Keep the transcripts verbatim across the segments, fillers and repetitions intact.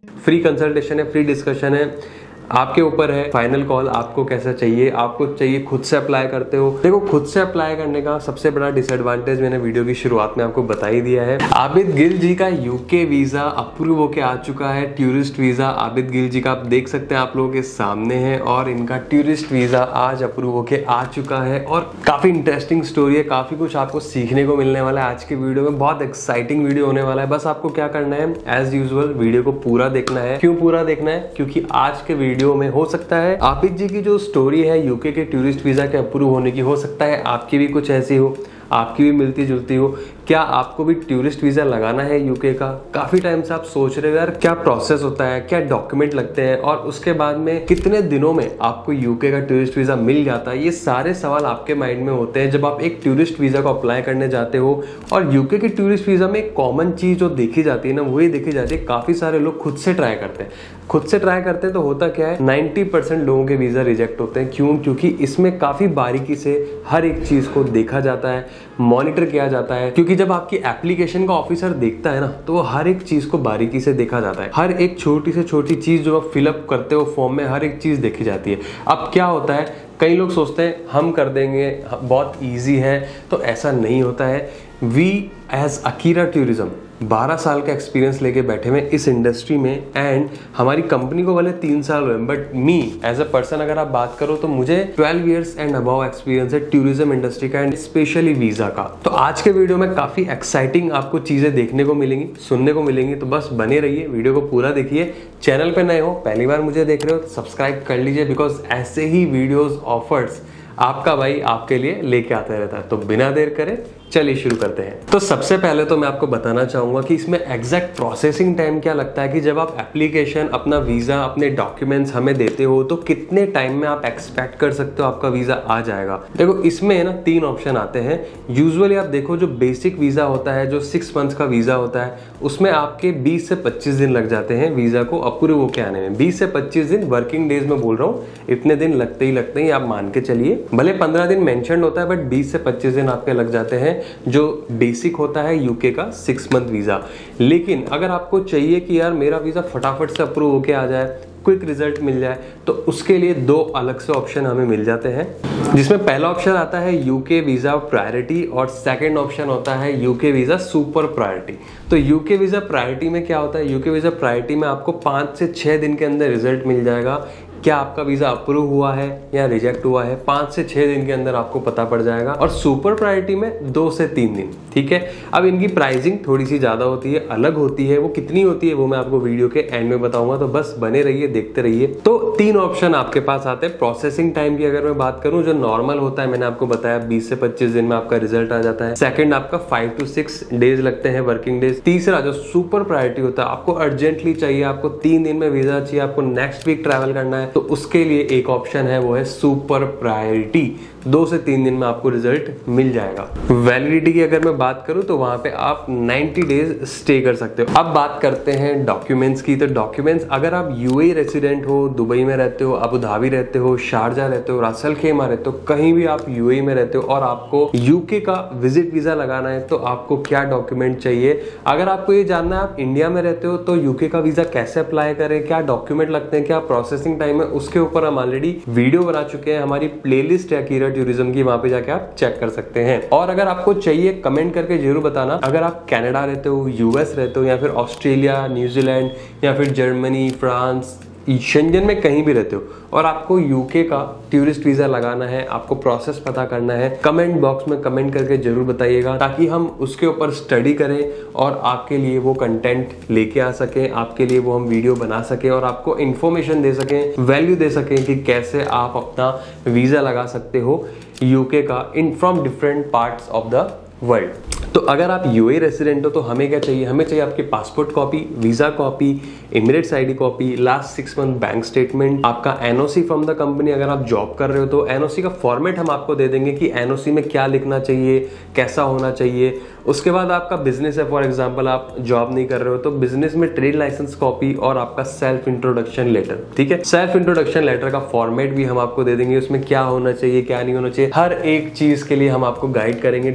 Free consultation है, free discussion है, आपके ऊपर है फाइनल कॉल आपको कैसा चाहिए। आपको चाहिए खुद से अप्लाई करते हो, देखो खुद से अप्लाई करने का सबसे बड़ा डिसएडवांटेज मैंने वीडियो की शुरुआत में आपको बता ही दिया है। आबिद गिल जी का यूके वीजा अप्रूव होके आ चुका है, टूरिस्ट वीजा। आबिद गिल जी का आप देख सकते हैं, आप लोगों के सामने है, और इनका टूरिस्ट वीजा आज अप्रूव होके आ चुका है। और काफी इंटरेस्टिंग स्टोरी है, काफी कुछ आपको सीखने को मिलने वाला है आज के वीडियो में। बहुत एक्साइटिंग वीडियो होने वाला है। बस आपको क्या करना है, एज यूजुअल वीडियो को पूरा देखना है। क्यों पूरा देखना है? क्योंकि आज के वीडियो में हो सकता है आबिद जी की जो स्टोरी है यूके के टूरिस्ट वीजा के अप्रूव होने की, हो सकता है आपकी भी कुछ ऐसी हो, आपकी भी मिलती जुलती हो। क्या आपको भी टूरिस्ट वीजा लगाना है यूके का? काफी टाइम से आप सोच रहे हो यार क्या प्रोसेस होता है, क्या डॉक्यूमेंट लगते हैं, और उसके बाद में कितने दिनों में आपको यूके का टूरिस्ट वीजा मिल जाता है। ये सारे सवाल आपके माइंड में होते हैं जब आप एक टूरिस्ट वीजा को अप्लाई करने जाते हो। और यूके के टूरिस्ट वीजा में एक कॉमन चीज जो देखी जाती है ना, वही देखी जाती है, काफी सारे लोग खुद से ट्राई करते हैं। खुद से ट्राई करते हैं तो होता क्या है, नब्बे परसेंट लोगों के वीजा रिजेक्ट होते हैं। क्यों? क्योंकि इसमें काफी बारीकी से हर एक चीज को देखा जाता है, मॉनिटर किया जाता है। क्योंकि जब आपकी एप्लीकेशन का ऑफिसर देखता है ना, तो वो हर एक चीज को बारीकी से देखा जाता है। हर एक छोटी से छोटी चीज जो आप फिलअप करते हो फॉर्म में, हर एक चीज देखी जाती है। अब क्या होता है, कई लोग सोचते हैं हम कर देंगे, बहुत ईजी है, तो ऐसा नहीं होता है। वी एज अकीरा टूरिज्म बारह साल का एक्सपीरियंस लेके बैठे हुए इस इंडस्ट्री में, एंड हमारी कंपनी को भले तीन साल हुए, but me as a person अगर आप बात करो तो मुझे twelve years and above experience है टूरिज्म इंडस्ट्री का, एंड स्पेशली वीजा का। तो आज के वीडियो में काफी एक्साइटिंग आपको चीजें देखने को मिलेंगी, सुनने को मिलेंगी। तो बस बने रहिए, वीडियो को पूरा देखिए। चैनल पे नए हो, पहली बार मुझे देख रहे हो तो सब्सक्राइब कर लीजिए, बिकॉज ऐसे ही वीडियोज ऑफर्स आपका भाई आपके लिए लेके आता रहता है। तो बिना देर करे चलिए शुरू करते हैं। तो सबसे पहले तो मैं आपको बताना चाहूंगा कि इसमें एग्जैक्ट प्रोसेसिंग टाइम क्या लगता है, कि जब आप एप्लीकेशन, अपना वीजा, अपने डॉक्यूमेंट्स हमें देते हो तो कितने टाइम में आप एक्सपेक्ट कर सकते हो आपका वीजा आ जाएगा। देखो इसमें ना तीन ऑप्शन आते हैं। यूजुअली आप देखो जो बेसिक वीजा होता है, जो सिक्स मंथ्स का वीजा होता है, उसमें आपके बीस से पच्चीस दिन लग जाते हैं वीजा को अप्रूव होके आने में। बीस से पच्चीस दिन वर्किंग डेज में बोल रहा हूँ, इतने दिन लगते ही लगते हैं, आप मान के चलिए। भले पंद्रह दिन मेंशन होता है, बट बीस से पच्चीस दिन आपके लग जाते हैं जो बेसिक होता है यूके का सिक्स मंथ वीजा। लेकिन अगर आपको चाहिए कि यार मेरा वीजा फटाफट से अप्रूव होके आ जाए, क्विक रिजल्ट मिल जाए, तो उसके लिए दो अलग से ऑप्शन हमें मिल जाते हैं, जिसमें पहला ऑप्शन आता है यूके वीजा प्रायोरिटी और सेकंड ऑप्शन होता है यूके वीजा सुपर प्रायोरिटी। तो यूके वीजा प्रायोरिटी में क्या होता है, यूके वीजा प्रायोरिटी में आपको पाँच से छः दिन के अंदर रिजल्ट मिल जाएगा क्या आपका वीजा अप्रूव हुआ है या रिजेक्ट हुआ है। पाँच से छः दिन के अंदर आपको पता पड़ जाएगा। और सुपर प्रायोरिटी में दो से तीन दिन। ठीक है, अब इनकी प्राइसिंग थोड़ी सी ज्यादा होती है, अलग होती है। वो कितनी होती है वो मैं आपको वीडियो के एंड में बताऊंगा, तो बस बने रहिए, देखते रहिए। तो तीन ऑप्शन आपके पास आते हैं। प्रोसेसिंग टाइम की अगर मैं बात करूं, जो नॉर्मल होता है, मैंने आपको बताया बीस से पच्चीस दिन में आपका रिजल्ट आ जाता है। सेकंड आपका फाइव टू सिक्स डेज लगते हैं, वर्किंग डेज। तीसरा जो सुपर प्रायोरिटी होता है, आपको अर्जेंटली चाहिए, आपको तीन दिन में वीजा चाहिए, आपको नेक्स्ट वीक ट्रैवल करना है, तो उसके लिए एक ऑप्शन है, वो है सुपर प्रायोरिटी। दो से तीन दिन में आपको रिजल्ट मिल जाएगा। वैलिडिटी की अगर मैं बात करूं तो वहां पे आप नब्बे डेज स्टे कर सकते हो। अब बात करते हैं डॉक्यूमेंट्स की। तो डॉक्यूमेंट्स, अगर आप यूएई रेसिडेंट हो, दुबई में रहते हो, अबू धाबी रहते हो, शारजा रहते हो, रास अल खैमा रहते हो, कहीं भी आप यूएई में रहते हो और आपको यूके का विजिट वीजा लगाना है, तो आपको क्या डॉक्यूमेंट चाहिए। अगर आपको ये जानना है आप इंडिया में रहते हो तो यूके का वीजा कैसे अप्लाई करें, क्या डॉक्यूमेंट लगते हैं, क्या प्रोसेसिंग टाइम है, उसके ऊपर हम ऑलरेडी वीडियो बना चुके हैं। हमारी प्लेलिस्ट है अकीरा टूरिज्म की, वहां पे जाके आप चेक कर सकते हैं। और अगर आपको चाहिए कमेंट करके जरूर बताना। अगर आप कनाडा रहते हो, यूएस रहते हो, या फिर ऑस्ट्रेलिया, न्यूजीलैंड, या फिर जर्मनी, फ्रांस, शेंजन में कहीं भी रहते हो और आपको यूके का टूरिस्ट वीजा लगाना है, आपको प्रोसेस पता करना है, कमेंट बॉक्स में कमेंट करके जरूर बताइएगा, ताकि हम उसके ऊपर स्टडी करें और आपके लिए वो कंटेंट लेके आ सकें, आपके लिए वो हम वीडियो बना सकें और आपको इंफॉर्मेशन दे सकें, वैल्यू दे सकें कि कैसे आप अपना वीजा लगा सकते हो यूके का in from different parts of the world. तो अगर आप यूएई रेसिडेंट हो तो हमें क्या चाहिए, हमें चाहिए आपकी passport copy, visa copy, Emirates ID copy, last six month bank statement, आपका एनओसी फ्रॉम द कंपनी। अगर आप जॉब कर रहे हो तो एनओसी का फॉर्मेट हम आपको दे देंगे कि एनओसी में क्या लिखना चाहिए, कैसा होना चाहिए। उसके बाद आपका बिजनेस है, फॉर एग्जांपल आप जॉब नहीं कर रहे हो तो बिजनेस में ट्रेड लाइसेंस कॉपी और आपका सेल्फ इंट्रोडक्शन लेटर। ठीक है, सेल्फ इंट्रोडक्शन लेटर का फॉर्मेट भी हम आपको दे देंगे, उसमें क्या होना चाहिए, क्या नहीं होना चाहिए, हर एक चीज के लिए हम आपको गाइड करेंगे। Don't worry,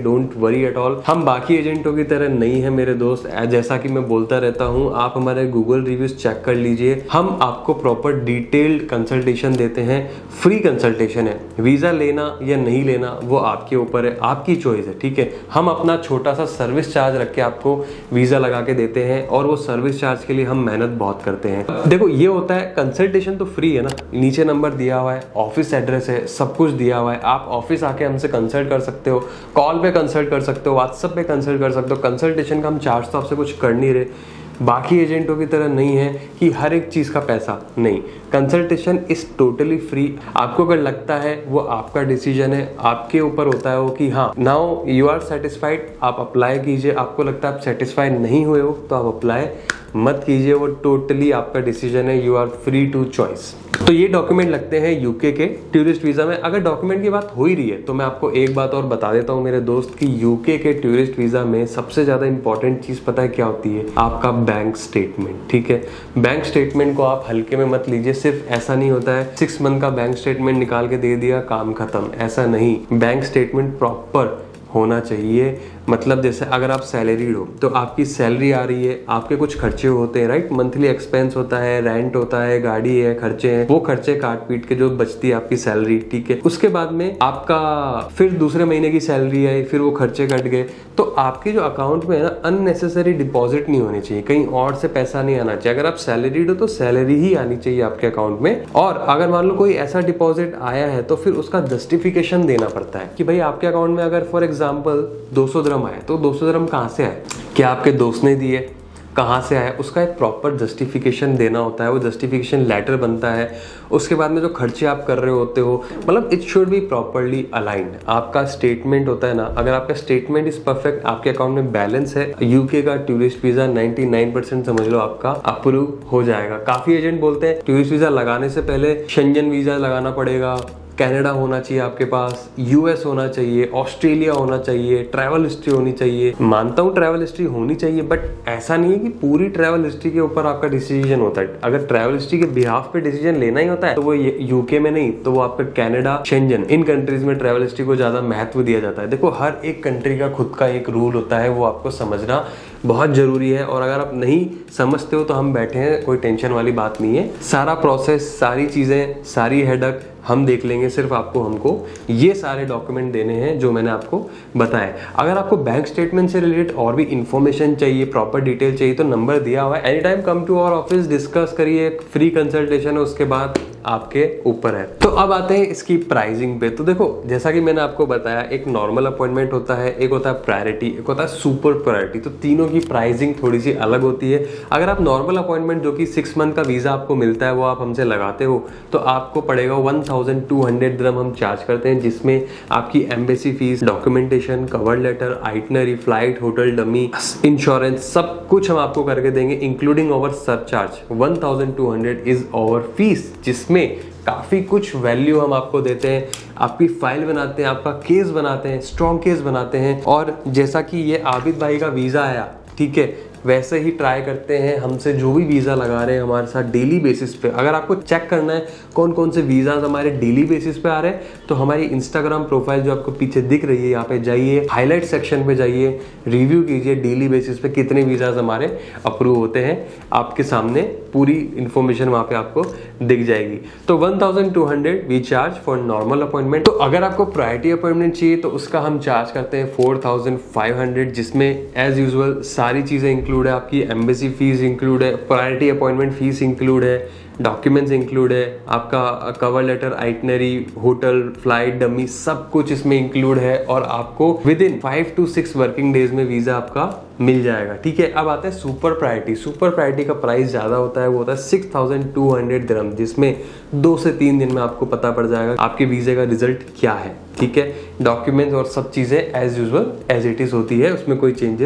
worry at all. हम बाकी एजेंटों की तरह नहीं है मेरे दोस्त, जैसा कि मैं बोलता रहता हूँ, आप हमारे गूगल रिव्यूज चेक कर लीजिए। हम आपको प्रॉपर डिटेल्ड कंसल्टेशन देते हैं, फ्री कंसल्टेशन है। वीजा लेना या नहीं लेना वो आपके ऊपर है, आपकी चॉइस है, ठीक है। हम अपना छोटा सा सर्विस चार्ज रख के आपको वीजा लगा के देते हैं और वो सर्विस चार्ज के लिए हम मेहनत बहुत करते हैं। देखो ये होता है, कंसल्टेशन तो फ्री है ना, नीचे नंबर दिया हुआ है, ऑफिस एड्रेस है, सब कुछ दिया हुआ है। आप ऑफिस आके हमसे कंसल्ट कर सकते हो, कॉल पे कंसल्ट कर सकते हो, व्हाट्सएप पे कंसल्ट कर सकते हो। कंसल्टेशन का हम चार्ज तो आपसे कुछ कर नहीं रहे, बाकी एजेंटों की तरह नहीं है कि हर एक चीज़ का पैसा, नहीं। Consultation is totally free. आपको अगर लगता है वो आपका डिसीजन है, आपके ऊपर होता है वो कि हाँ नाउ यू आर सेटिस्फाइड, आप अप्लाई कीजिए। आपको लगता है आप सेटिस्फाइड नहीं हुए हो तो आप अप्लाई मत कीजिए, वो टोटली आपका डिसीजन है। You are free to choice. तो ये डॉक्यूमेंट लगते हैं यूके के टूरिस्ट वीजा में। अगर डॉक्यूमेंट की बात हो ही रही है तो मैं आपको एक बात और बता देता हूँ मेरे दोस्त कि यूके के टूरिस्ट वीजा में सबसे ज्यादा इंपॉर्टेंट चीज पता है क्या होती है? आपका बैंक स्टेटमेंट, ठीक है। बैंक स्टेटमेंट को आप हल्के में मत लीजिए। सिर्फ ऐसा नहीं होता है सिक्स मंथ का बैंक स्टेटमेंट निकाल के दे दिया काम खत्म, ऐसा नहीं। बैंक स्टेटमेंट प्रॉपर होना चाहिए। मतलब जैसे अगर आप सैलरीड हो तो आपकी सैलरी आ रही है, आपके कुछ खर्चे होते हैं, राइट, मंथली एक्सपेंस होता है, रेंट होता है, गाड़ी है, खर्चे हैं, वो खर्चे काट पीट के जो बचती है आपकी सैलरी, ठीक है। उसके बाद में आपका फिर दूसरे महीने की सैलरी आई, फिर वो खर्चे कट गए, तो आपके जो अकाउंट में है ना अननेसेसरी डिपॉजिट नहीं होनी चाहिए, कहीं और से पैसा नहीं आना चाहिए। अगर आप सैलरीड हो तो सैलरी ही आनी चाहिए आपके अकाउंट में। और अगर मान लो कोई ऐसा डिपॉजिट आया है तो फिर उसका जस्टिफिकेशन देना पड़ता है कि भाई आपके अकाउंट में अगर फॉर एग्जाम्पल दो सौ दिरहम आए तो दो सौ दिरहम कहाँ से आए, क्या आपके दोस्त ने दिए, कहाँ से आया, उसका एक प्रॉपर जस्टिफिकेशन देना होता है। वो जस्टिफिकेशन लेटर बनता है। उसके बाद में जो खर्चे आप कर रहे होते हो, मतलब it should be properly aligned. आपका स्टेटमेंट होता है ना, अगर आपका स्टेटमेंट इज परफेक्ट, आपके अकाउंट में बैलेंस है, यूके का टूरिस्ट वीजा निन्यानवे परसेंट समझ लो आपका अप्रूव हो जाएगा। काफी एजेंट बोलते हैं टूरिस्ट वीजा लगाने से पहले शेंजन वीजा लगाना पड़ेगा, कनाडा होना चाहिए आपके पास, यूएस होना चाहिए, ऑस्ट्रेलिया होना चाहिए, ट्रैवल हिस्ट्री होनी चाहिए। मानता हूँ ट्रैवल हिस्ट्री होनी चाहिए, बट ऐसा नहीं है कि पूरी ट्रैवल हिस्ट्री के ऊपर आपका डिसीजन होता है। अगर ट्रैवल हिस्ट्री के बिहाफ पे डिसीजन लेना ही होता है तो वो यूके में नहीं, तो वो आपका कनाडा, शेंजन, इन कंट्रीज में ट्रैवल हिस्ट्री को ज्यादा महत्व दिया जाता है। देखो हर एक कंट्री का खुद का एक रूल होता है, वो आपको समझना बहुत जरूरी है। और अगर आप नहीं समझते हो तो हम बैठे हैं, कोई टेंशन वाली बात नहीं है। सारा प्रोसेस, सारी चीजें, सारी हेडक हम देख लेंगे। सिर्फ आपको हमको ये सारे डॉक्यूमेंट देने हैं जो मैंने आपको बताए। अगर आपको बैंक स्टेटमेंट से रिलेटेड और भी इंफॉर्मेशन चाहिए, प्रॉपर डिटेल चाहिए, तो नंबर दिया हुआ है, any time come to our office, discuss करिए। फ्री कंसल्टेशन है, उसके बाद आपके ऊपर है। तो अब आते हैं इसकी प्राइसिंग पे। तो देखो जैसा कि मैंने आपको बताया, एक नॉर्मल अपॉइंटमेंट होता है, एक होता है प्रायोरिटी, एक होता है सुपर प्रायोरिटी। तो तीनों की प्राइसिंग थोड़ी सी अलग होती है। अगर आप नॉर्मल अपॉइंटमेंट जो कि सिक्स मंथ का वीजा आपको मिलता है वो आप हमसे लगाते हो तो आपको पड़ेगा one thousand two hundred dirham हम चार्ज करते हैं, जिसमें आपकी embassy fees, documentation, cover letter, itinerary, flight, hotel, dummy, insurance, सब कुछ हम आपको करके देंगे, including our surcharge. One thousand two hundred is our fees, जिसमें काफी कुछ वैल्यू हम आपको देते हैं। आपकी फाइल बनाते हैं, आपका केस बनाते हैं, स्ट्रॉन्ग केस बनाते हैं। और जैसा कि ये आबिद भाई का वीजा आया, ठीक है, वैसे ही ट्राई करते हैं हमसे जो भी वीज़ा लगा रहे हैं हमारे साथ डेली बेसिस पे। अगर आपको चेक करना है कौन कौन से वीज़ाज हमारे डेली बेसिस पे आ रहे हैं तो हमारी इंस्टाग्राम प्रोफाइल जो आपको पीछे दिख रही है, यहाँ पे जाइए, हाईलाइट सेक्शन पे जाइए, रिव्यू कीजिए डेली बेसिस पे कितने वीज़ाज हमारे अप्रूव होते हैं। आपके सामने पूरी इंफॉर्मेशन वहाँ पे आपको दिख जाएगी। तो one thousand two hundred we charge for normal appointment. तो अगर आपको प्रायोरिटी अपॉइंटमेंट चाहिए तो उसका हम चार्ज करते हैं फोर थाउजेंड फाइव हंड्रेड, जिसमें एज यूजुअल सारी चीज़ें इंक्लूड है। आपकी एम्बेसी फीस इंक्लूड है, प्रायोरिटी अपॉइंटमेंट फीस इंक्लूड है, डॉक्यूमेंट्स इंक्लूड है, आपका cover letter, itinerary, hotel, flight, dummy, सब कुछ इसमें इंक्लूड है। और आपको within five to six working days में वीजा आपका मिल जाएगा, ठीक है। अब आते हैं सुपर प्रायोरिटी। सुपर प्रायोरिटी का प्राइस ज्यादा होता है, वो होता है six thousand two hundred dirham, जिसमें दो से तीन दिन में आपको पता पड़ जाएगा आपके वीजे का रिजल्ट क्या है, ठीक है। डॉक्यूमेंट्स और सब चीजें as usual as it is होती है, उसमें कोई चेंजेस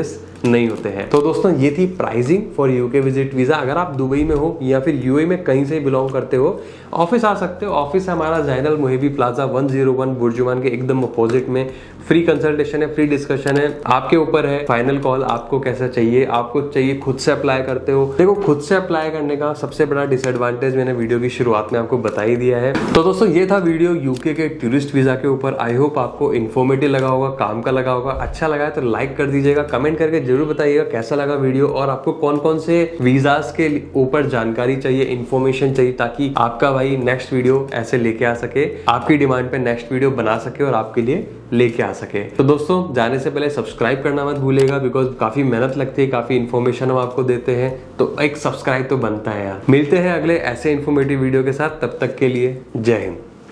नहीं होते हैं। तो दोस्तों ये थी pricing for UK visit visa. अगर आप दुबई में हो या फिर यूएई में कहीं से बिलोंग करते हो, ऑफिस आ सकते हो। ऑफिस है हमारा ज़ैन मुहिबी प्लाजा एक सौ एक बुर्जुमान के एकदम अपोजिट में। फ्री कंसल्टेशन है, फ्री डिस्कशन है, आपके ऊपर है। फाइनल कॉल आपको कैसा चाहिए, आपको चाहिए खुद से अप्लाई करते हो। देखो खुद से अप्लाई करने का सबसे बड़ा डिसएडवांटेज मैंने वीडियो की शुरुआत में आपको बता ही दिया है। तो दोस्तों ये था वीडियो यूके के टूरिस्ट वीजा के ऊपर। आई होप आपको इन्फॉर्मेटिव लगा होगा, काम का लगा होगा। अच्छा लगा है तो लाइक कर दीजिएगा, कमेंट करके जरूर बताइएगा कैसा लगा वीडियो और आपको कौन कौन से वीजास के ऊपर जानकारी चाहिए, इन्फॉर्मेशन चाहिए, ताकि आपका भाई नेक्स्ट वीडियो ऐसे लेके आ सके, आपकी डिमांड पे नेक्स्ट वीडियो बना सके और आपके लिए लेके आ सके। तो दोस्तों जाने से पहले सब्सक्राइब करना मत भूलिएगा, बिकॉज काफी मेहनत लगती है, काफी इन्फॉर्मेशन हम आपको देते हैं, तो एक सब्सक्राइब तो बनता है यार। मिलते हैं अगले ऐसे इन्फॉर्मेटिव वीडियो के साथ, तब तक के लिए जय हिंद।